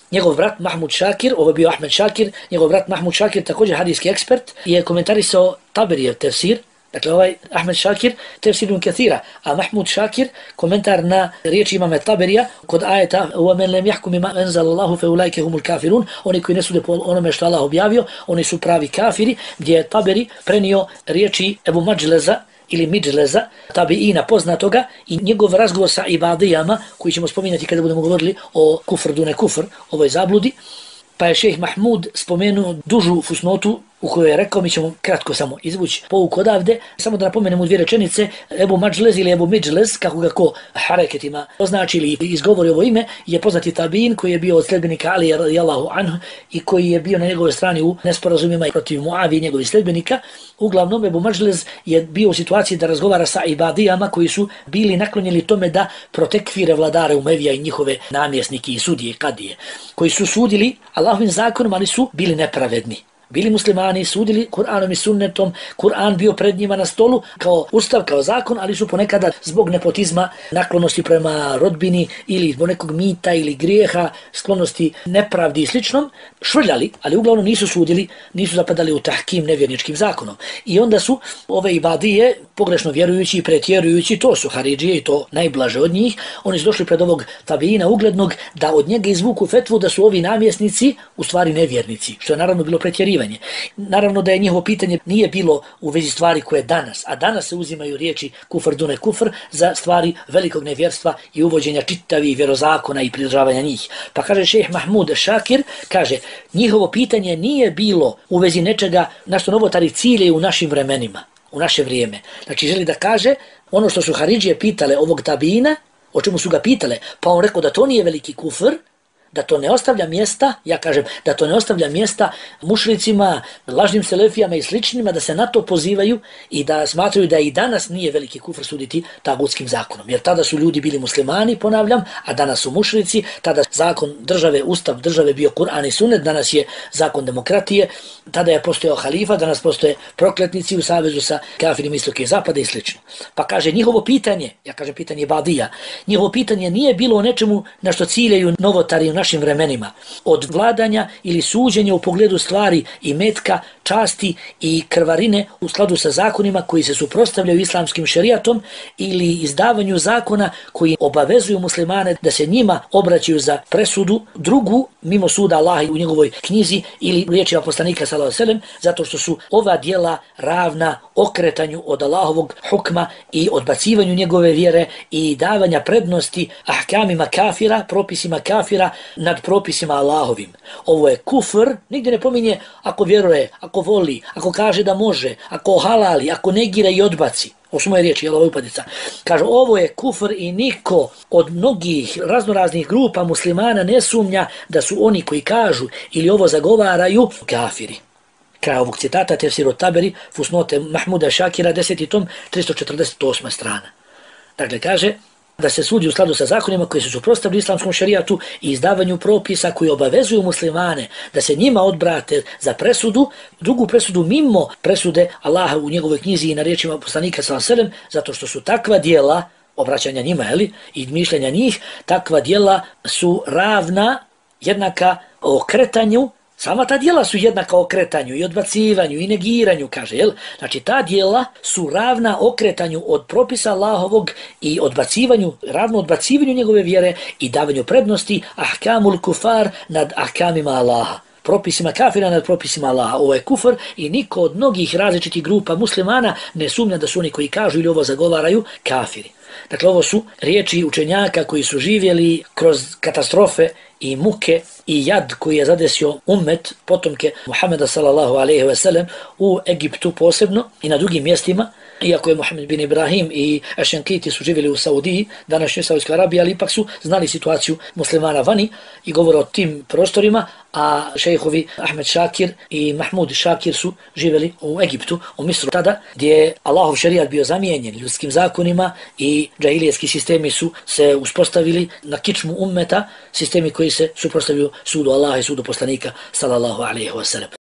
Njegov brat Mahmud Šakir, ovo je bio Ahmed Šakir, njegov brat Mahmud Šakir, također hadijski ekspert, je komentarisao Taberijev tefsir. Dakle, ovaj Ahmed Šakir, tefsir Ibn Kathira, a Mahmud Šakir, komentar na riječi imame Taberija, kod ajeta وَمَنْ لَمْ يَحْكُمِ مَا أَنْزَلَ اللَّهُ فَأُولَٰئِكَ هُمُ الْكَافِرُونَ, oni koji ne sude po onome što Allah objavio, oni su pravi kafiri, gdje je Taberi prenio riječi Ebu Mađleza, ili Midžleza, tabiina poznatoga, i njegov razgovor sa ibadijama, koji ćemo spominjati kada budemo govorili o kufr dune kufr, ovoj zabludi. Pa je šejh Mahmud spomenuo dužu fusnotu u kojoj je rekao, mi ćemo kratko samo izvući pouk odavde, samo da napomenemo 2 rečenice, Ebu Mađlez ili Ebu Midžlez, kako ga ko hareketima označili i izgovori ovo ime, je poznati tabiin koji je bio od sledbenika Ali radijallahu anhu i koji je bio na njegovoj strani u nesporazumima protiv Muavi i njegovih sledbenika. Uglavnom, Ebu Mađlez je bio u situaciji da razgovara sa ibadijama koji su bili naklonjeni tome da protekvire vladare Umevija i njihove namjesnike i sudije, kadije, koji su sudili Allahovim zakonom, ali su bili nepravedni. Bili muslimani, sudili Kur'anom i sunnetom, Kur'an bio pred njima na stolu kao ustav, kao zakon, ali su ponekada zbog nepotizma, naklonosti prema rodbini ili zbog nekog mita ili grijeha, sklonosti nepravdi i sličnom, švrljali, ali uglavnom nisu sudili, nisu zapadali u tahkim nevjerničkim zakonom. I onda su ove ibadije, pogrešno vjerujući i pretjerujući, to su haridžije i to najblaže od njih, oni su došli pred ovog tabiina uglednog da od njega izvuku fetvu da su ovi namjesnici u stvari nevjernici, što je naravno bilo pretjerivanje. Naravno da je njihovo pitanje nije bilo u vezi stvari koje danas, a danas se uzimaju riječi kufr dune kufr za stvari velikog nevjerstva i uvođenja čitavih vjerozakona i pridržavanja njih. Pa kaže šejh Mahmud Šakir, kaže, njihovo pitanje nije bilo u vezi nečega na što novotari ciljaju u našim vremenima, u naše vrijeme. Znači želi da kaže ono što su haridžije pitale ovog tabina, o čemu su ga pitale, pa on rekao da to nije veliki kufr, da to ne ostavlja mjesta, ja kažem, da to ne ostavlja mjesta mušricima, lažnim selefijama i sličnima da se na to pozivaju i da smatraju da i danas nije veliki kufr suditi tagutskim zakonom. Jer tada su ljudi bili muslimani, ponavljam, a danas su mušrici, tada zakon države, ustav države bio Kur'an i sunnet, danas je zakon demokratije, tada je postojao halifa, danas postoje prokletnici u savezu sa kafirima istoka i zapada i slično. Pa kaže, njihovo pitanje, ja kažem pitanje Badija, njihovo pitanje nije bilo o nečemu na što ciljaju novotari u našim vremenima, od vladanja ili suđenja u pogledu stvari i metka, časti i krvarine u skladu sa zakonima koji se suprotstavljaju islamskim šerijatom ili izdavanju zakona koji obavezuju muslimane da se njima obraćaju za presudu drugu mimo suda Allaha u njegovoj knjizi ili riječima poslanika sallallahu alejhi ve sellem, zato što su ova djela ravna okretanju od Allahovog hukma i odbacivanju njegove vjere i davanja prednosti ahkamima kafira, propisima kafira nad propisima Allahovim. Ovo je kufr, nigdje ne pominje ako vjeruje, ako voli, ako kaže da može, ako halali, ako negira i odbaci. Ovo su moje riječi, jel ovo je upadica. Kaže, ovo je kufr i niko od mnogih raznoraznih grupa muslimana ne sumnja da su oni koji kažu ili ovo zagovaraju kafiri. Kraj ovog citata, tefsir od Taberi, fusnote Mahmuda Šakira, 10. tom, 348. strana. Dakle, kaže da se sudi u skladu sa zakonima koji su suprotstavili islamskom šerijatu i izdavanju propisa koji obavezuju muslimane da se njima odbrate za presudu, drugu presudu mimo presude Allaha u njegovoj knjizi i na riječima poslanika sallallahu alejhi ve sellem, zato što su takva djela obraćanja njima, i mišljenja njih, takva djela su ravna, jednaka okretanju. Sama ta djela su jednaka okretanju i odbacivanju i negiranju, kaže, jel? Znači, ta djela su ravna okretanju od propisa Allahovog i odbacivanju, ravno odbacivanju njegove vjere i davanju prednosti ahkamul kufar nad ahkamima Allaha. Propisima kafira nad propisima Allaha. Ovo je kufr i niko od mnogih različitih grupa muslimana ne sumnja da su oni koji kažu ili ovo zagovaraju kafiri. Dakle, ovo su riječi učenjaka koji su živjeli kroz katastrofe i muke i jad koji je zadesio ummet, potomke Muhameda sallallahu alejhi ve sellem u Egiptu posebno i na drugim mjestima, iako je Muhammed bin Ibrahim i Ašenkiti su živjeli u Saudiji, današnjoj Saudijskoj Arabiji, ali ipak su znali situaciju muslimana vani i govore o tim prostorima, a šejhovi Ahmed Šakir i Mahmud Šakir su živjeli u Egiptu, u Misru tada, gdje je Allahov šerijat bio zamijenjen ljudskim zakonima i džahilijetski sistemi su se uspostavili na kičmu ummeta, sistemi koji se suprotstavljaju sudu Allaha i sudu poslanika sallallahu alejhi ve sellem.